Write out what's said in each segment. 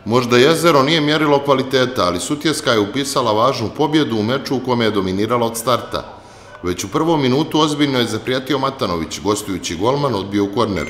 Možda Jezero nije mjerilo kvaliteta, ali Sutjeska je upisala važnu pobjedu u meču u kome je dominirala od starta. Već u prvom minutu ozbiljno je zaprijetio Matanović, gostujući golman odbio u korner.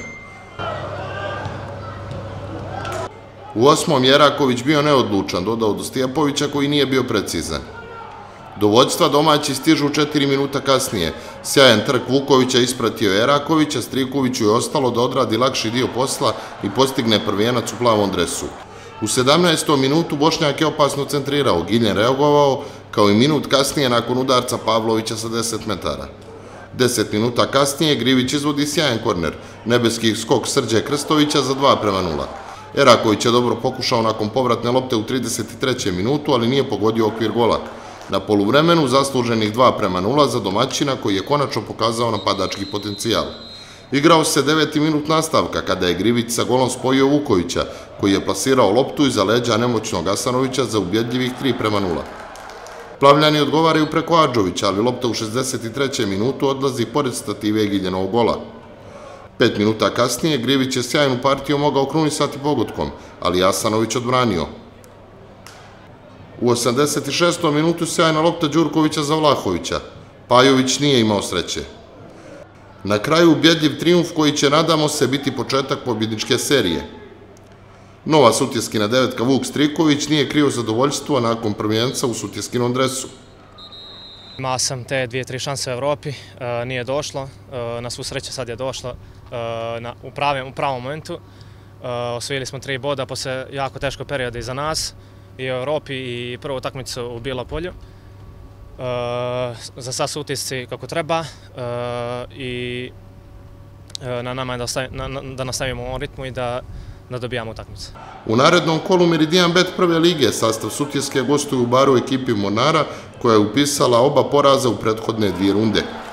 U 8. Jeraković bio neodlučan, dodao do Stijapovića koji nije bio precizan. Do vođstva domaći stižu 4 minuta kasnije. Sjajan trk Vukovića ispratio Jerakovića, Strikoviću je ostalo da odradi lakši dio posla i postigne prvijenac u plavom dresu. U 17. minutu Bošnjak je opasno centrirao, Giljen reagovao, kao i minut kasnije nakon udarca Pavlovića sa 10 metara. 10 minuta kasnije Grivić izvodi sjajan korner, nebeski skok Srđe Krstovića za 2:0. Jeraković je dobro pokušao nakon povratne lopte u 33. minutu, ali nije pogodio okvir gola. Na poluvremenu zasluženih 2:0 za domaćina koji je konačno pokazao napadački potencijal. Igrao se 9. minut nastavka kada je Grivić sa golom spojio Vukovića, koji je plasirao loptu iza leđa nemoćnog Asanovića za ubjedljivih 3:0. Plavljani odgovaraju preko Adžovića, ali lopta u 63. minutu odlazi pored stative Giljenovog gola. 5 minuta kasnije Grivić je sjajnu partiju mogao krunisati pogodkom, ali Asanović odbranio. U 86. minutu sjajna lopta Đurkovića za Vlahovića. Pajović nije imao sreće. Na kraju ubjedljiv trijumf koji će, nadamo se, biti početak pobjedničke serije. Nova Sutjeskina devetka Vuk Striković nije krio zadovoljstvo nakon prvenca u Sutjeskinom dresu. Imao sam te 2-3 šanse u Evropi, nije došlo, na svu sreću sad je došlo u pravom momentu. Osvojili smo 3 boda posle jako teškog perioda iza nas i u Evropi i prvu utakmicu u Bilopolju. Za sad su utisci kako treba i na nama je da nastavimo u ovom ritmu i da dobijamo utakmicu. U narednom kolu Meridian Bet prve lige sastav Sutjeske gostuju u Baru ekipi Mornara koja je upisala oba poraza u prethodne 2 runde.